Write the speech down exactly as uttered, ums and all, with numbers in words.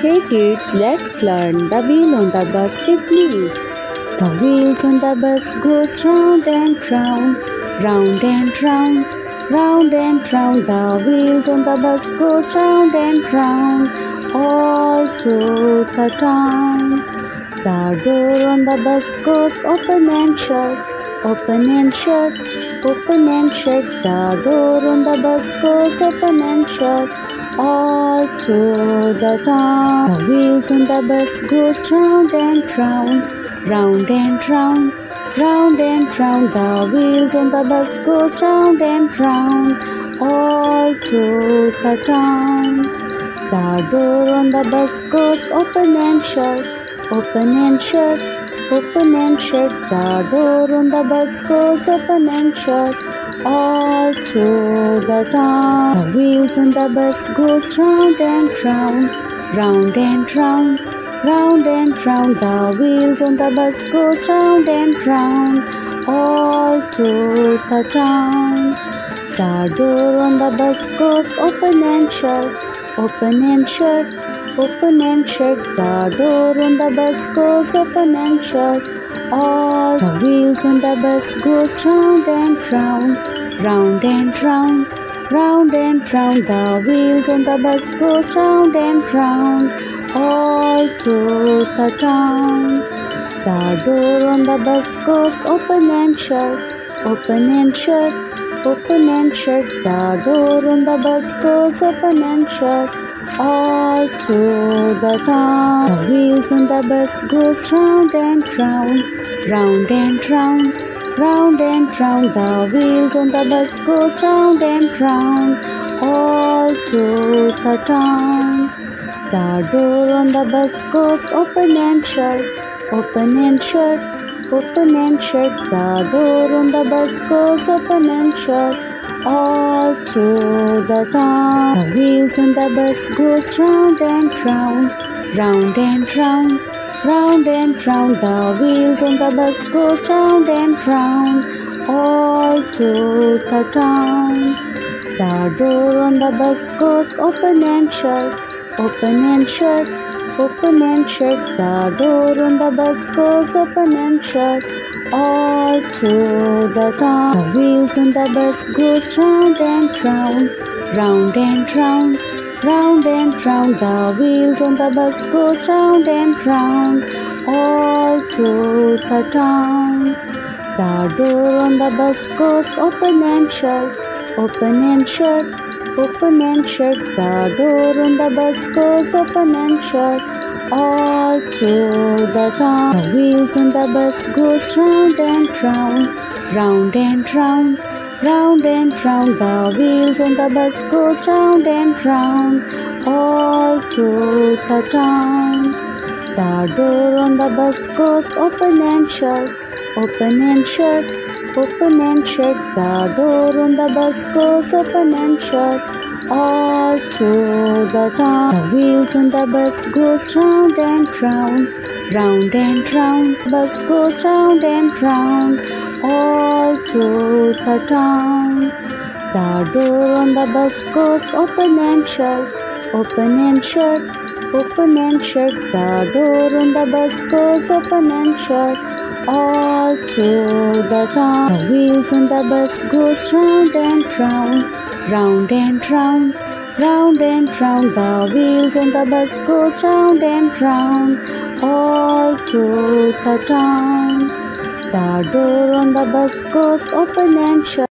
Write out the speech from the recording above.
Hey kids, let's learn the wheel on the bus with me. The wheels on the bus goes round and round, round and round, round and round. The wheels on the bus goes round and round, all through the town. The door on the bus goes open and shut, open and shut, open and shut. The door on the bus goes open and shut, all through the town. The wheels on the bus goes round and round, round and round, round and round. The wheels on the bus goes round and round, all through the town. The door on the bus goes open and shut, open and shut, open and shut. The door on the bus goes open and shut, all through the town. The wheels on the bus goes round and round, round and round, round and round. The wheels on the bus goes round and round, all through the town. The door on the bus goes open and shut, open and shut, open and shut. The door on the bus goes open and shut, all the wheels on the bus goes round and round, round and round, round and round. The wheels on the bus goes round and round, all through the town. The door on the bus goes open and shut, open and shut, open and shut. The door on the bus goes open and shut, all through the town. The wheels on the bus goes round and round, round and round, round and round. The wheels on the bus goes round and round, all through the town. The door on the bus goes open and shut, open and shut, open and shut. The door on the bus goes open and shut, all through the town. The wheels on the bus goes round and round, round and round, round and round. The wheels on the bus goes round and round, all through the town. The door on the bus goes open and shut, open and shut, open and shut. The door on the bus goes open and shut, all through the town. The wheels on the bus goes round and round, round and round, round and round. The wheels on the bus goes round and round, all through the town. The door on the bus goes open and shut, open and shut, open and shut. The door on the bus goes open and shut, all through the town. The wheels on the bus goes round and round, round and round, round and round. The wheels on the bus goes round and round, all through the town. The door on the bus goes open and shut, open and shut, open and shut. The door on the bus goes open and shut, all through the town. The wheels on the bus goes round and round, round and round. Bus goes round and round, all through the town. The door on the bus goes open and shut, open and shut, open and shut. The door on the bus goes open and shut, all through the town. The wheels on the bus goes round and round, round and round, round and round. The wheels on the bus goes round and round, all through the town. The door on the bus goes open and shut.